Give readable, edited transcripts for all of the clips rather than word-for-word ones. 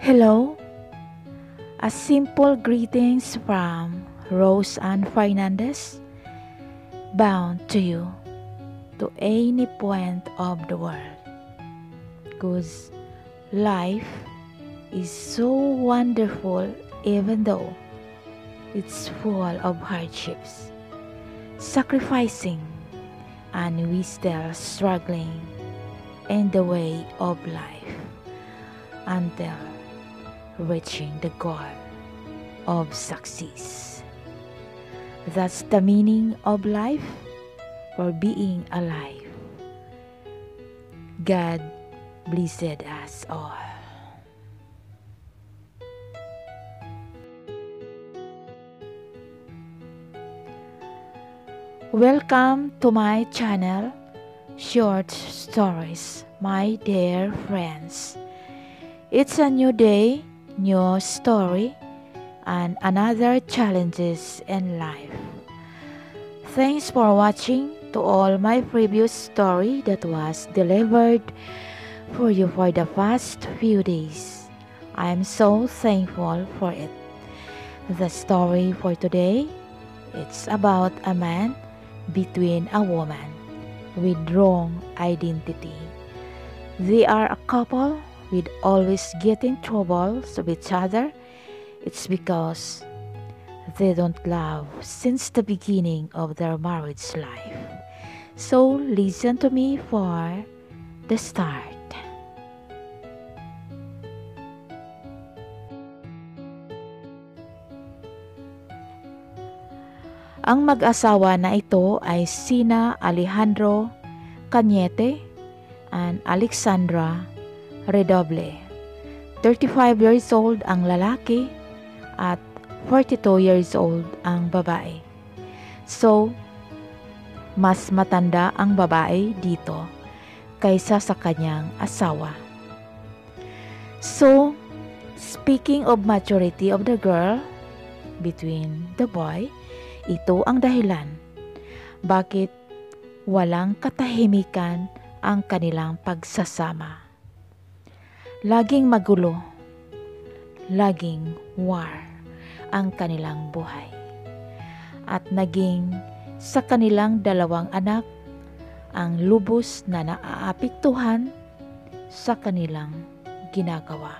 Hello, a simple greetings from Rose Ann Fernandez, bound to you to any point of the world. Because life is so wonderful even though it's full of hardships, sacrificing, and we still struggling in the way of life until reaching the goal of success. That's the meaning of life, for being alive. God blessed us all. Welcome to my channel, Short Stories, my dear friends. It's a new day, new story, and another challenges in life. Thanks for watching to all my previous story that was delivered for you for the past few days. I'm so thankful for it. The story for today, it's about a man between a woman with wrong identity. They are a couple with always getting troubles with each other. It's because they don't love since the beginning of their marriage life. So listen to me for the start. Ang mag-asawa na ito ay sina Alejandro Cañete and Alexandra Redoble. 35 years old ang lalaki at 42 years old ang babae. So, mas matanda ang babae dito kaysa sa kanyang asawa. So, speaking of maturity of the girl between the boy, ito ang dahilan bakit walang katahimikan ang kanilang pagsasama. Laging magulo, laging war ang kanilang buhay. At naging sa kanilang dalawang anak ang lubos na naaapektuhan sa kanilang ginagawa.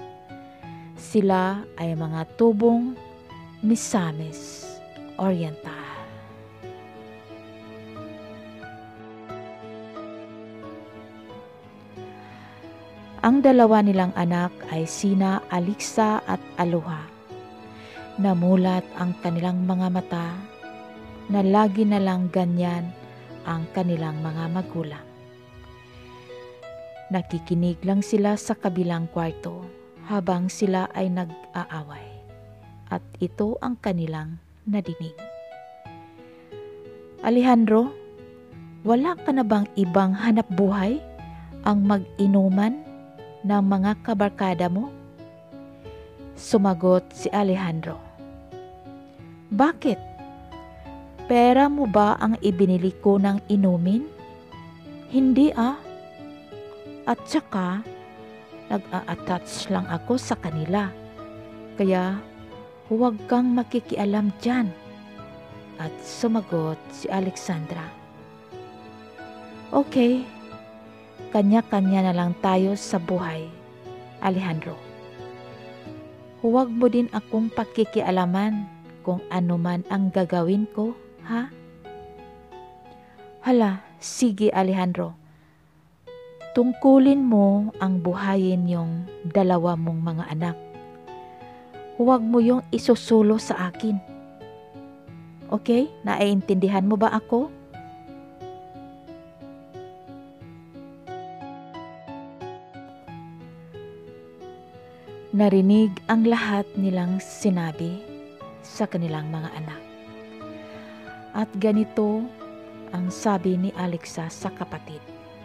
Sila ay mga tubong Misamis Oriental. Ang dalawa nilang anak ay sina Alixa at Aloha. Namulat ang kanilang mga mata na lagi na lang ganyan ang kanilang mga magulang. Nakikinig lang sila sa kabilang kwarto habang sila ay nag-aaway. At ito ang kanilang nadinig. Alejandro, wala ka na bang ibang hanap buhay ang mag-inuman ng mga kabarkada mo? Sumagot si Alejandro. Bakit? Pera mo ba ang ibinili ko ng inumin? Hindi At saka, nag-a-attach lang ako sa kanila. Kaya, huwag kang makikialam dyan. At sumagot si Alexandra. Okay, kanya-kanya na lang tayo sa buhay, Alejandro. Huwag mo din akong pakikialaman kung ano man ang gagawin ko, ha? Hala, sige Alejandro. Tungkulin mo ang buhayin yung dalawa mong mga anak. Huwag mo yung isusulo sa akin. Okay? Naiintindihan mo ba ako? Narinig ang lahat nilang sinabi sa kanilang mga anak. At ganito ang sabi ni Alexa sa kapatid.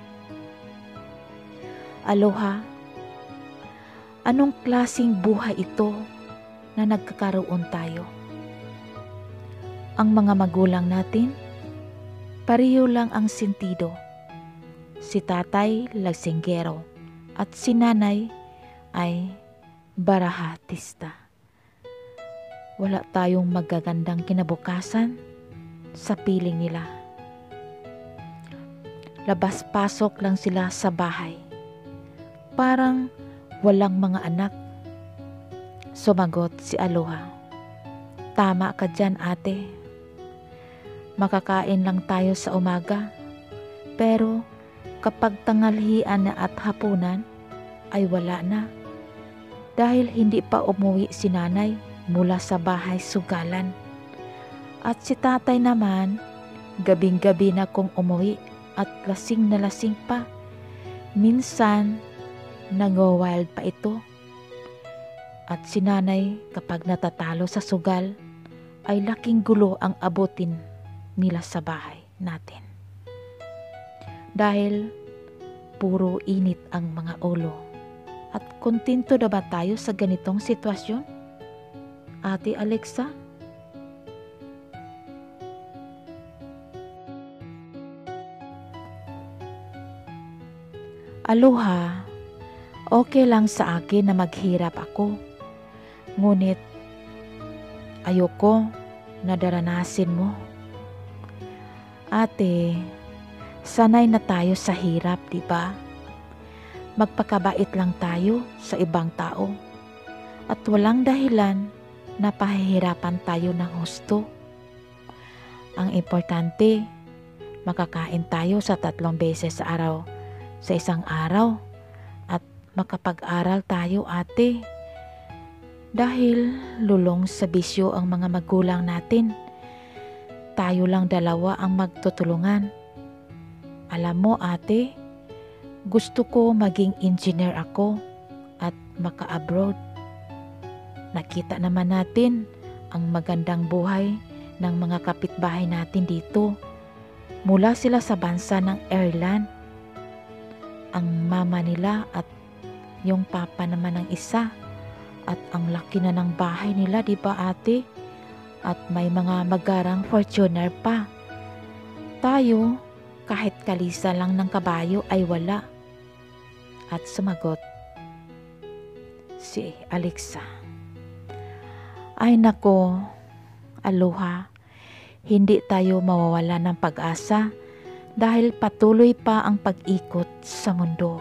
Aloha, anong klaseng buhay ito na nagkakaroon tayo? Ang mga magulang natin, pareho lang ang sentido. Si tatay lasinggero at si nanay ay Barahatista. Wala tayong magagandang kinabukasan sa piling nila. Labas-pasok lang sila sa bahay. Parang walang mga anak. Sumagot si Aloha. Tama ka dyan, ate. Makakain lang tayo sa umaga. Pero kapag tanghalian na at hapunan ay wala na. Dahil hindi pa umuwi si nanay mula sa bahay sugalan. At si tatay naman, gabing-gabi na kong umuwi at lasing na lasing pa. Minsan, nag-wild pa ito. At si nanay, kapag natatalo sa sugal, ay laking gulo ang abutin nila sa bahay natin. Dahil puro init ang mga ulo. At kontento na ba tayo sa ganitong sitwasyon? Ate Alexa? Aloha, okay lang sa akin na maghirap ako. Ngunit ayoko na daranasin mo. Ate, sanay na tayo sa hirap, di ba? Magpakabait lang tayo sa ibang tao. At walang dahilan na pahihirapan tayo ng husto. Ang importante, makakain tayo sa 3 beses sa araw. Sa isang araw at makapag-aral tayo, ate. Dahil lulong sa bisyo ang mga magulang natin. Tayo lang dalawa ang magtutulungan. Alam mo, ate, gusto ko maging engineer ako at maka-abroad. Nakita naman natin ang magandang buhay ng mga kapitbahay natin dito. Mula sila sa bansa ng Ireland. Ang mama nila at yung papa naman ng isa. At ang laki na ng bahay nila, di ba ate? At may mga magarang Fortuner pa. Tayo, kahit kalisa lang ng kabayo ay wala. At sumagot si Alexa. Ay nako, Aloha, hindi tayo mawawala ng pag-asa dahil patuloy pa ang pag-ikot sa mundo.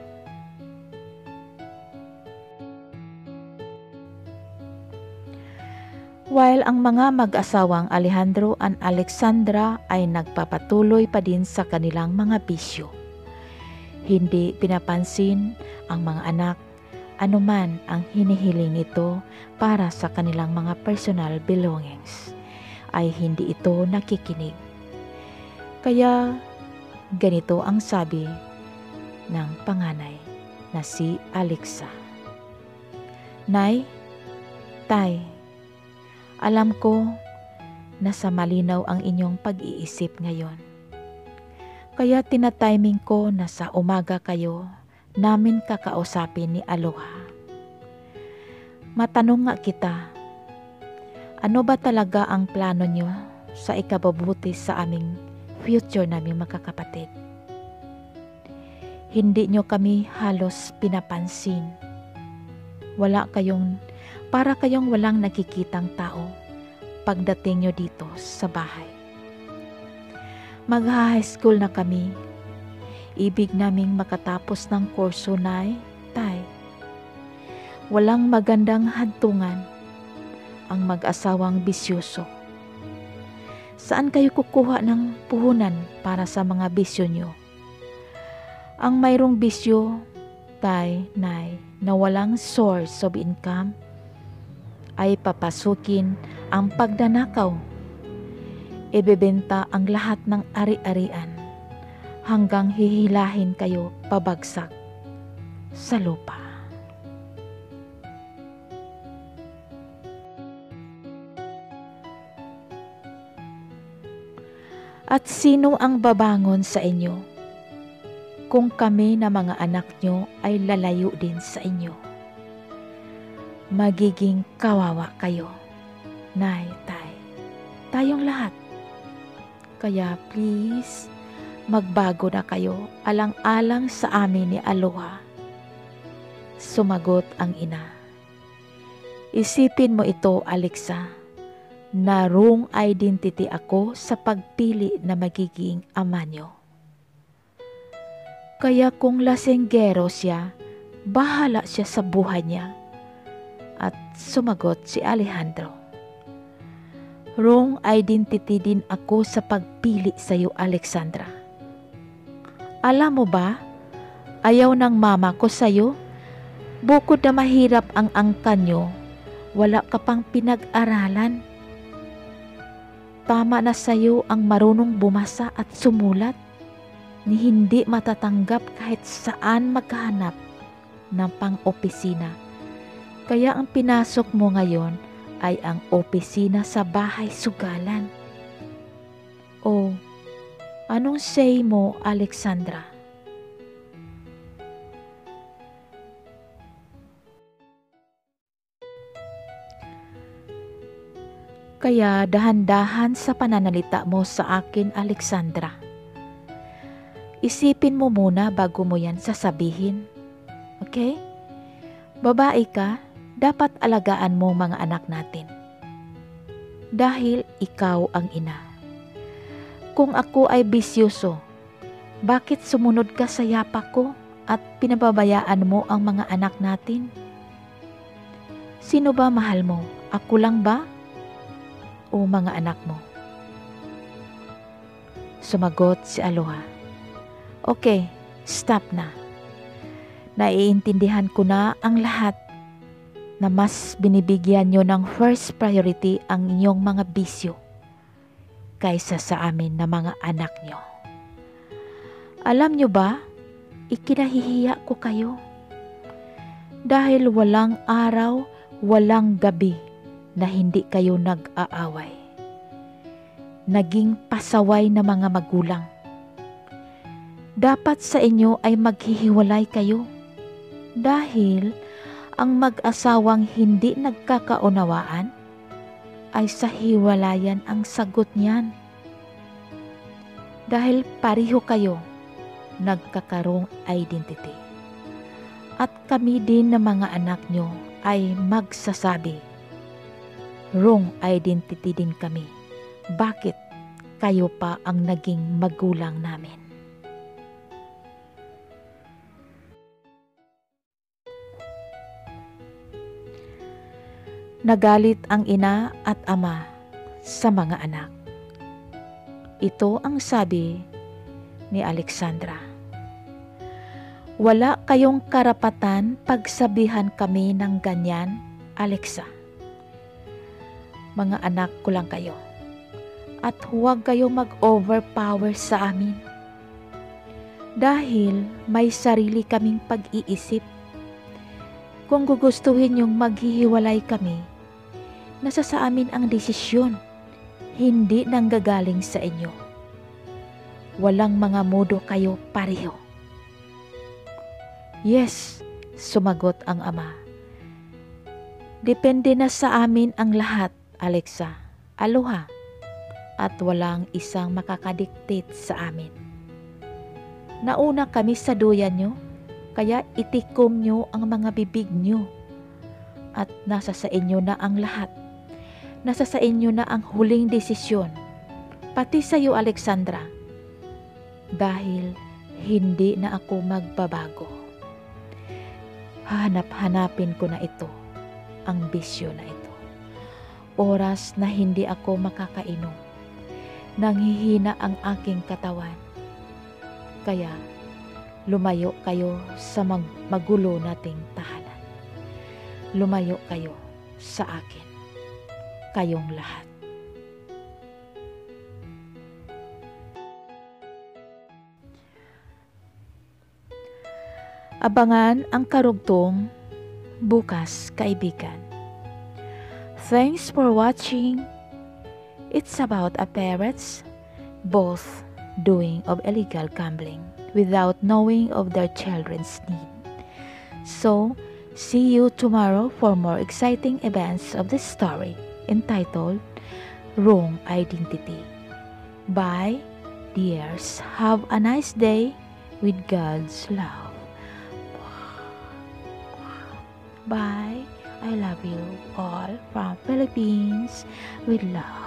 While ang mga mag-asawang Alejandro and Alexandra ay nagpapatuloy pa din sa kanilang mga bisyo. Hindi pinapansin ang mga anak anuman ang hinihiling nito para sa kanilang mga personal belongings, ay hindi ito nakikinig. Kaya ganito ang sabi ng panganay na si Alexa. Nay, Tay, alam ko na sa malinaw ang inyong pag-iisip ngayon. Kaya tinatiming ko na sa umaga kayo namin kakausapin ni Aloha. Matanong nga kita, ano ba talaga ang plano nyo sa ikabubuti sa aming future naming magkakapatid? Hindi nyo kami halos pinapansin. Para kayong walang nakikitang tao pagdating nyo dito sa bahay. Mag-high school na kami. Ibig naming makatapos ng kurso, Nay, Tay. Walang magandang hantungan ang mag-asawang bisyoso. Saan kayo kukuha ng puhunan para sa mga bisyo nyo? Ang mayroong bisyo, Tay, Nay, na walang source of income ay papasukin ang pagdanakaw. Ibebenta ang lahat ng ari-arian hanggang hihilahin kayo pabagsak sa lupa. At sino ang babangon sa inyo kung kami na mga anak nyo ay lalayo din sa inyo? Magiging kawawa kayo, Nay, Tay, tayong lahat. Kaya please, magbago na kayo alang-alang sa amin ni Aloha. Sumagot ang ina. Isipin mo ito, Alexa, na wrong identity ako sa pagpili na magiging ama niyo. Kaya kung lasenggero siya, bahala siya sa buhay niya. At sumagot si Alejandro. Wrong identity din ako sa pagpili sa iyo, Alexandra. Alam mo ba, ayaw ng mama ko sa iyo. Bukod na mahirap ang angkan niyo, wala ka pang pinag-aralan. Tama na sa iyo ang marunong bumasa at sumulat, ni hindi matatanggap kahit saan maghahanap ng pang-opisina. Kaya ang pinasok mo ngayon ay ang opisina sa bahay sugalan. O, anong say mo, Alexandra? Kaya dahan-dahan sa pananalita mo sa akin, Alexandra. Isipin mo muna bago mo yan sasabihin. Okay? Babae ka, dapat alagaan mo mga anak natin. Dahil ikaw ang ina. Kung ako ay bisyoso, bakit sumunod ka sa yapak ko at pinababayaan mo ang mga anak natin? Sino ba mahal mo? Ako lang ba? O mga anak mo? Sumagot si Aloha. Okay, stop na. Naiintindihan ko na ang lahat na mas binibigyan nyo ng first priority ang inyong mga bisyo kaysa sa amin na mga anak nyo. Alam nyo ba, ikinahihiya ko kayo dahil walang araw, walang gabi na hindi kayo nag-aaway. Naging pasaway na mga magulang. Dapat sa inyo ay maghihiwalay kayo dahil ang mag-asawang hindi nagkakaunawaan ay sa hiwalayan ang sagot niyan. Dahil pareho kayo nagkakarong identity. At kami din na mga anak nyo ay magsasabi, wrong identity din kami. Bakit kayo pa ang naging magulang namin? Nagalit ang ina at ama sa mga anak. Ito ang sabi ni Alexandra. Wala kayong karapatan pagsabihan kami ng ganyan, Alexa. Mga anak ko lang kayo. At huwag kayo mag-overpower sa amin. Dahil may sarili kaming pag-iisip. Kung gugustuhin yung maghihiwalay kami, nasa sa amin ang desisyon, hindi nanggagaling sa inyo. Walang mga modo kayo pareho. Yes, sumagot ang ama. Depende na sa amin ang lahat, Alexa. Aloha. At walang isang makakadiktate sa amin. Nauna kami sa duyan nyo, kaya itikom nyo ang mga bibig nyo. At nasa sa inyo na ang lahat. Nasa sa inyo na ang huling desisyon. Pati sa iyo, Alexandra. Dahil hindi na ako magbabago. Hanap-hanapin ko na ito, ang bisyo na ito. Oras na hindi ako makakainom. Nanghihina ang aking katawan. Kaya lumayo kayo sa magulo nating tahanan. Lumayo kayo sa akin. Kayong lahat. Abangan ang karugtong bukas, kaibigan. Thanks for watching. It's about a parents both doing of illegal gambling without knowing of their children's need. So, see you tomorrow for more exciting events of this story entitled Wrong Identity. Bye, dears. Have a nice day with God's love. Bye. I love you all from Philippines with love.